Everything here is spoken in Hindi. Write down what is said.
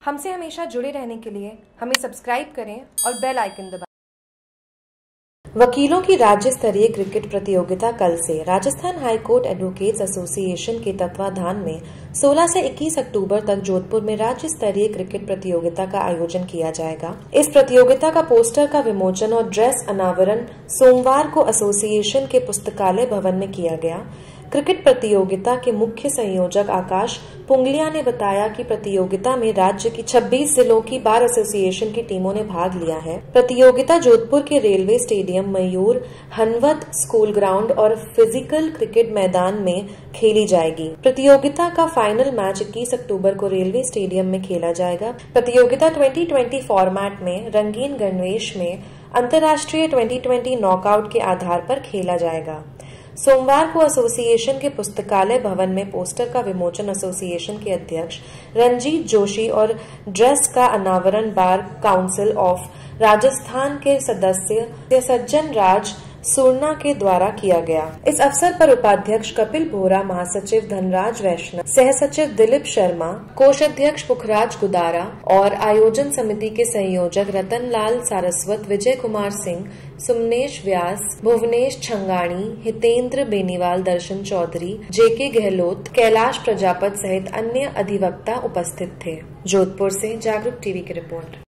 हमसे हमेशा जुड़े रहने के लिए हमें सब्सक्राइब करें और बेल आइकन दबाएं। वकीलों की राज्य स्तरीय क्रिकेट प्रतियोगिता कल से Rajasthan high court advocates association के तत्वाधान में 16 से 21 अक्टूबर तक जोधपुर में राज्य स्तरीय क्रिकेट प्रतियोगिता का आयोजन किया जाएगा। इस प्रतियोगिता का पोस्टर का विमोचन और ड्रेस अनावरण सोमवार को एसोसिएशन के पुस्तकालय भवन में किया गया। क्रिकेट प्रतियोगिता के मुख्य संयोजक आकाश पुंगलिया ने बताया कि प्रतियोगिता में राज्य की 26 जिलों की बार एसोसिएशन की टीमों ने भाग लिया है। प्रतियोगिता जोधपुर के railway stadium, Mayur Hanwant school ground और फिजिकल क्रिकेट मैदान में खेली जाएगी। प्रतियोगिता का फाइनल मैच 21 अक्टूबर को रेलवे स्टेडियम में खेला जाएगा। प्रतियोगिता 2020 फॉर्मेट में रंगीन गणवेश में अंतर्राष्ट्रीय 2020 नॉकआउट के आधार पर खेला जाएगा। सोमवार को एसोसिएशन के पुस्तकालय भवन में पोस्टर का विमोचन एसोसिएशन के अध्यक्ष रंजीत जोशी और ड्रेस का अनावरण बार काउंसिल ऑफ राजस्थान के सदस्य सज्जन राज सुरना के द्वारा किया गया। इस अवसर पर उपाध्यक्ष कपिल बोरा, महासचिव धनराज वैष्णव, सह सचिव दिलीप शर्मा, कोषाध्यक्ष पुखराज गुदारा और आयोजन समिति के संयोजक रतन लाल सारस्वत, विजय कुमार सिंह, सुमनेश व्यास, भुवनेश छंगाणी, हितेंद्र बेनीवाल, दर्शन चौधरी, जेके गहलोत, कैलाश प्रजापत सहित अन्य अधिवक्ता उपस्थित थे। जोधपुर से जागरूक टीवी की रिपोर्ट।